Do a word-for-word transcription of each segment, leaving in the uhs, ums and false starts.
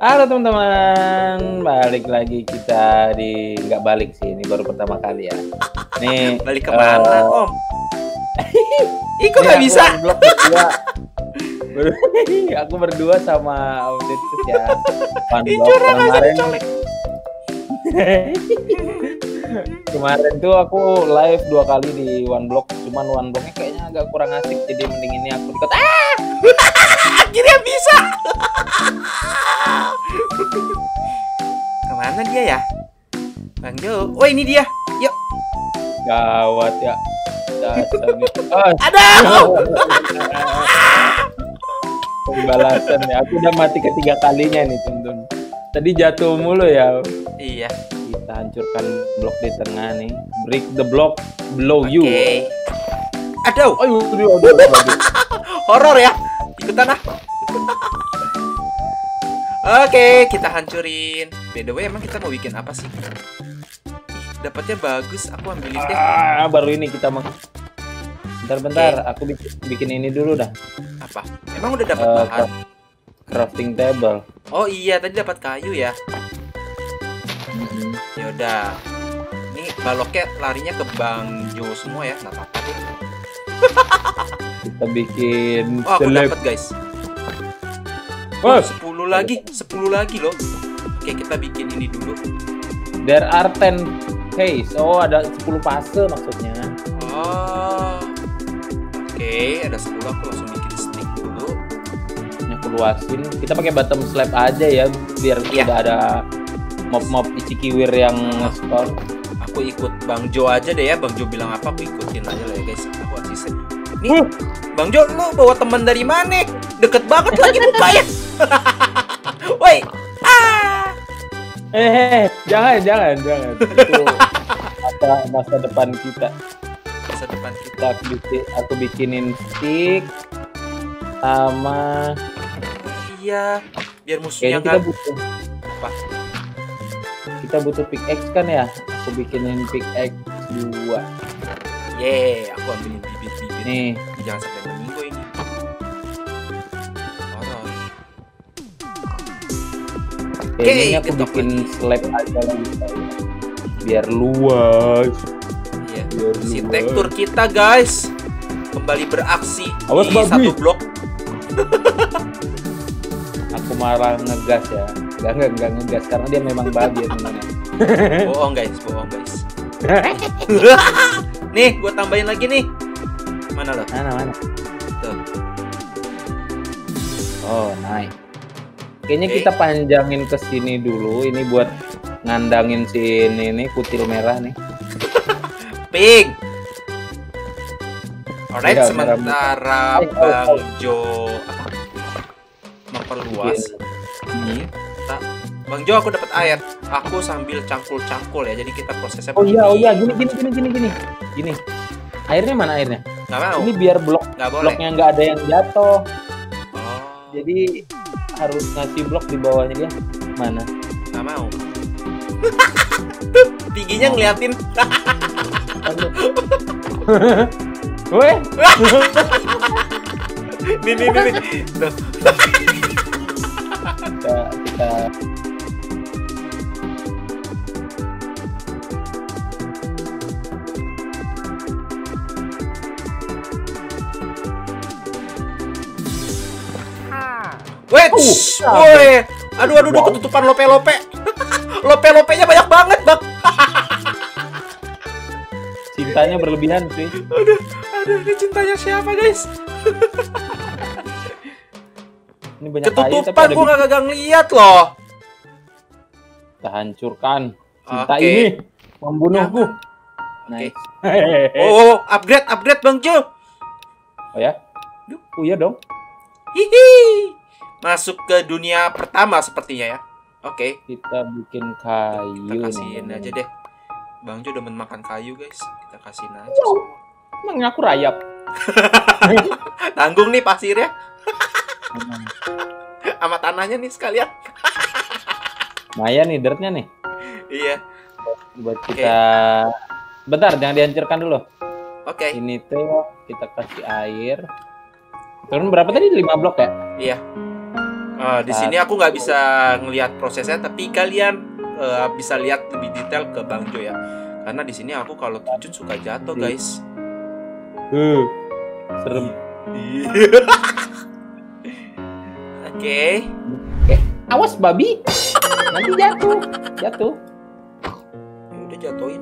Halo teman-teman, balik lagi kita di nggak balik sih, ini baru pertama kali ya. Nih balik kemana uh, Om? Ih kok nggak bisa? Berdua. Aku berdua sama Auditus ya. Ih curang aja kemarin, dicolek. kemarin tuh aku live dua kali di One Block, cuman One Blocknya kayaknya agak kurang asik, jadi mending ini aku ikut. Ah! Akhirnya bisa. Kemana dia ya? Bang Jo. Oh ini dia. Yuk. Gawat ya. Dasar gitu. Oh, ada. Pembalasan ya. Aku udah mati ketiga kalinya nih teman-teman. Tadi jatuh mulu ya. Iya. Kita hancurkan blok di tengah nih. Break the block below okay. you. Aduh. Aduh, aduh, aduh, aduh. Horor ya. Ikutan ah. Oke, kita hancurin. By the way, emang kita mau bikin apa sih? Dapatnya bagus, aku ambilin deh. Ah, baru ini kita mau. Bentar-bentar, okay. Aku bikin, bikin ini dulu dah. Apa? Emang udah dapat uh, bahan? Crafting table. Oh iya, tadi dapat kayu ya. Mm-hmm. Ya udah. Ini baloknya larinya ke Bang Jo semua ya, nggak apa-apa deh. Kita bikin. Oh, aku dapat guys. Oh, sepuluh lagi, sepuluh lagi loh. Oke, kita bikin ini dulu. There are ten case. Oh, ada sepuluh fase maksudnya. Oh. Oke, ada sepuluh, aku langsung bikin stick dulu. Ini aku luasin. Kita pakai bottom slab aja ya, biar ya. Tidak ada mob-mob Ichikiwir yang nge-spawn. Aku ikut Bang Jo aja deh ya. Bang Jo bilang apa, aku ikutin aja lah ya guys. Aku asisten. Nih, uh. Bang Jo, lu bawa teman dari mana? Deket banget lagi mukanya. Woi, ah. Eh, jangan, jangan, jangan. Itu masa, masa depan kita. Masa depan kita. Aku, bikin, aku bikinin stick sama. Iya, biar musuhnya kita butuh. Apa? Kita butuh pickaxe kan ya? Aku bikinin pickaxe dua. Yeay, aku ambilin bibit-bibit. Nih, jangan sampai meninggo ini. Oke, ini aku bikin slab aja lagi biar luas. Iya. Biar arsitektur luas. Kita guys kembali beraksi. Awas di babi. Satu blok. Aku marah ngegas ya. Gak, gak, gak ngegas karena dia memang babi ya teman-teman. Bohong guys, bohong guys. Nih, gue tambahin lagi nih. Mana lo? Mana mana? Tuh. Oh, nice. Kayaknya okay. Kita panjangin ke sini dulu. Ini buat ngandangin sini nih kutil merah nih. Pink. Alright, ya, sementara Bang Jo memperluas. Hmm. Kita, Bang Jo, aku dapat air. Aku sambil cangkul-cangkul ya. Jadi kita prosesnya. Oh iya, oh iya, gini gini gini gini gini. Gini. Airnya mana airnya? Nggak mau. Ini biar blok bloknya nggak ada yang jatuh. Oh. Jadi harus ngasih blok di bawahnya dia. Mana? Nggak mau. Tingginya ngeliatin. Weh. Nih nih nih. Tuh. Kita, kita Wait, woi, aduh aduh udah ketutupan lope-lope. Lope-lopenya banyak banget, Bang. Cintanya berlebihan sih. Aduh, aduh, ini cintanya siapa, guys? Ini banyak ketutupan, gua nggak gagal ngeliat loh. Kita hancurkan cinta okay. ini membunuhku. Nice. Okay. Oh, upgrade, upgrade, Bang Jo. Oh ya? Oh iya dong. Hihi. Masuk ke dunia pertama sepertinya ya. Oke. Okay. Kita bikin kayu. Kita kasihin nih aja deh. Bang Jo udah makan kayu guys. Kita kasihin aja. Oh, emang aku rayap. Tanggung nih pasirnya. Sama tanahnya nih sekalian. Maya nih dirtnya nih. Iya. Buat kita. Okay. Bentar, jangan dihancurkan dulu. Oke. Okay. Ini tuh kita kasih air. Turun berapa tadi? lima blok ya? Iya. Uh, di sini aku nggak bisa ngelihat prosesnya, tapi kalian uh, bisa lihat lebih detail ke Bang Jo ya. Karena di sini aku kalau terjun suka jatuh, guys. Uh, serem. Oke. Oke. Awas babi. Nanti jatuh. Jatuh. Ya udah jatuhin.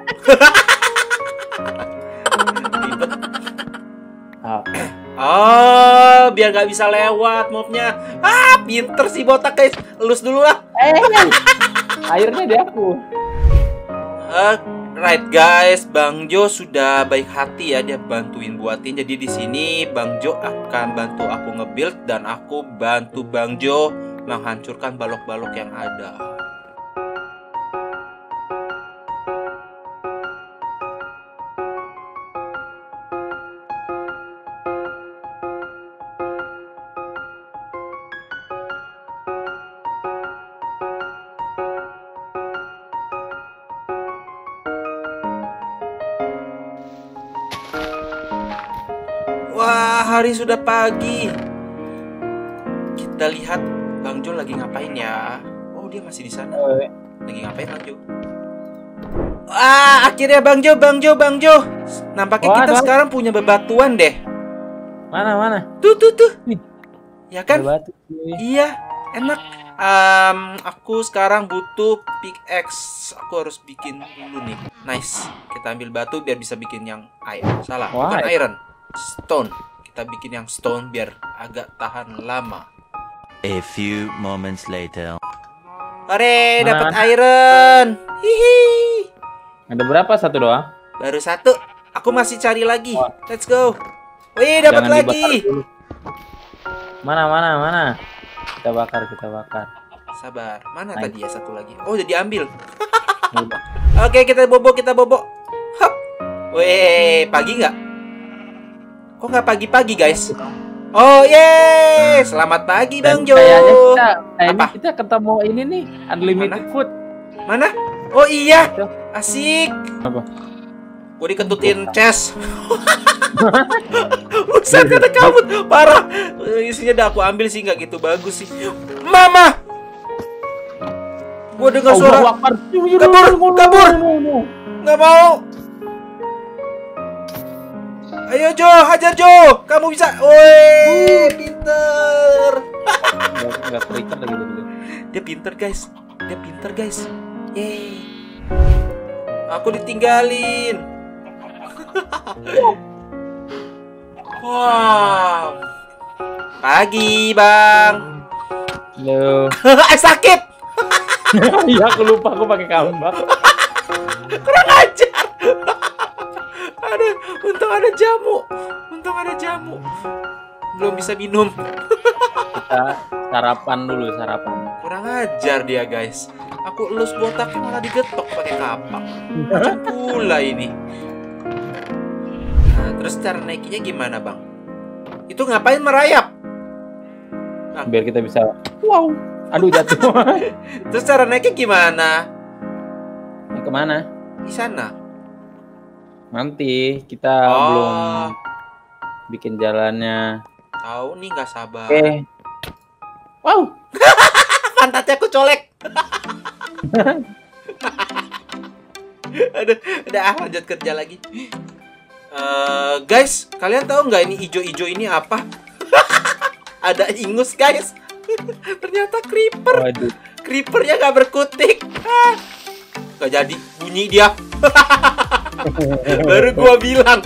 Ribet. Oke. Oh, biar nggak bisa lewat mobnya. Ah, pinter sih botak, guys. Elus dulu lah. Eh, airnya di aku. Uh, right guys, Bang Jo sudah baik hati ya, dia bantuin buatin. Jadi di sini Bang Jo akan bantu aku nge-build dan aku bantu Bang Jo menghancurkan balok-balok yang ada. Wah, hari sudah pagi. Kita lihat Bang Jo lagi ngapain ya? Oh, dia masih di sana. Lagi ngapain Bang Jo? Ah, akhirnya Bang Jo, Bang Jo, Bang Jo. Nampaknya Wah, kita ada. sekarang punya bebatuan deh. Mana mana? Tuh, tuh, tuh. Nih. Ya kan? Batu. Iya, enak. Um, aku sekarang butuh pickaxe. Aku harus bikin dulu nih. Nice. Kita ambil batu biar bisa bikin yang iron. Salah, Why? bukan iron. Stone. Kita bikin yang stone biar agak tahan lama. A few moments later. Hore, Mana? dapat iron. Hihi. Ada berapa? Satu doang? Baru satu. Aku masih cari lagi. Wah. Let's go. Wih, dapat Jangan dibakar lagi. dulu. Mana mana mana? Kita bakar, kita bakar. Sabar. Mana Nice. tadi ya satu lagi? Oh, udah diambil. Udah. Oke, kita bobo, kita bobo. Hop. Wih, pagi nggak? Kok nggak pagi-pagi, guys? Oh, yeay. Selamat pagi, Bang Dan Jo. Kayaknya kita, kayaknya Apa? kita ketemu ini nih, unlimited Mana? food. Mana? Oh iya. Tuh. Asik. Apa? Gue diketutin chest. Buset, ada kabut. Parah. Isinya udah aku ambil sih, nggak gitu bagus sih. Mama. Gue dengar suara. Allahu Akbar. Kabur, kabur. Nggak mau. Ayo Jo, hajar Jo. Kamu bisa. Woi, pinter. Nggak terikat lagi dulu. Dia pinter, guys. Dia pinter, guys. Yeay. Aku ditinggalin. Wow. Pagi, Bang. Halo. Eh, sakit. Iya, aku lupa aku pakai kambak. Kurang ajar. Ada, untung ada jamu. Untung ada jamu. Belum bisa minum. Kita sarapan dulu, sarapan. Kurang ajar dia, guys. Aku elus botaknya malah digetok pakai kapak. Macam pula ini. Nah, terus cara naikinya gimana, Bang? Itu ngapain merayap? Biar kita bisa. Wow. Aduh, jatuh. Terus cara naiknya gimana? Ini kemana? Di sana. Nanti kita Oh. belum bikin jalannya. Tahu nih, nggak sabar. Oke. Wow. Pantatnya aku colek. Aduh, udah ah, lanjut kerja lagi. Eh, guys, kalian tahu nggak ini ijo-ijo ini apa? Ada ingus, guys. Ternyata creeper. Waduh. Creepernya nggak berkutik. Ah, nggak jadi bunyi dia. Baru gua bilang.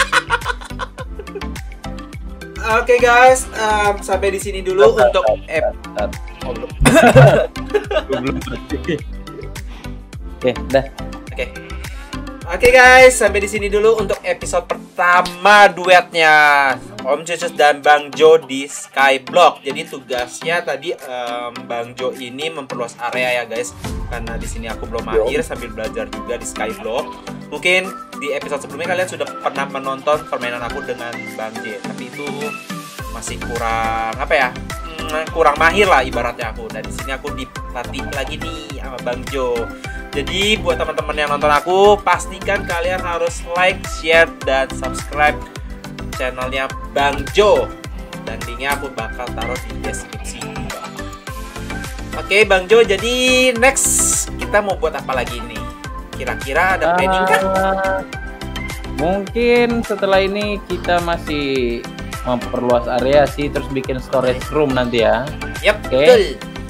Oke guys, um, sampai di sini dulu Bentar, untuk bentar, ep. bentar. Oh, belum. Belum berhenti. Oke, udah. Oke. Oke guys, sampai di sini dulu untuk episode pertama duetnya Om Cucus dan Bang Jo di Skyblock. Jadi tugasnya tadi um, Bang Jo ini memperluas area ya guys, karena di sini aku belum mahir sambil belajar juga di Skyblock. Mungkin di episode sebelumnya kalian sudah pernah menonton permainan aku dengan Bang J, tapi itu masih kurang apa ya? Hmm, kurang mahir lah ibaratnya aku. Dan di sini aku dilatih lagi nih sama Bang Jo. Jadi buat teman-teman yang nonton aku, pastikan kalian harus like, share, dan subscribe channelnya Bang Jo. Dan linknya aku bakal taruh di deskripsi. Oke Bang Jo, jadi next kita mau buat apa lagi nih? Kira-kira ada planning kah? Ah, mungkin setelah ini kita masih memperluas area sih, terus bikin storage room nanti ya. Yap, Oke. betul.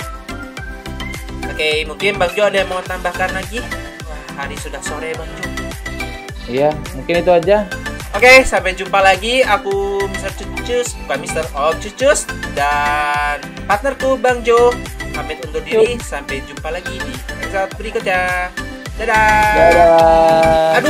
Oke, mungkin Bang Jo ada yang mau tambahkan lagi? Wah, hari sudah sore Bang Jo. Iya, mungkin itu aja. Oke, sampai jumpa lagi. Aku mister Cucus, bukan mister Oh Cucus, dan partnerku Bang Jo. Pamit undur diri. Sampai jumpa lagi di episode berikutnya. Dadah. Dadah.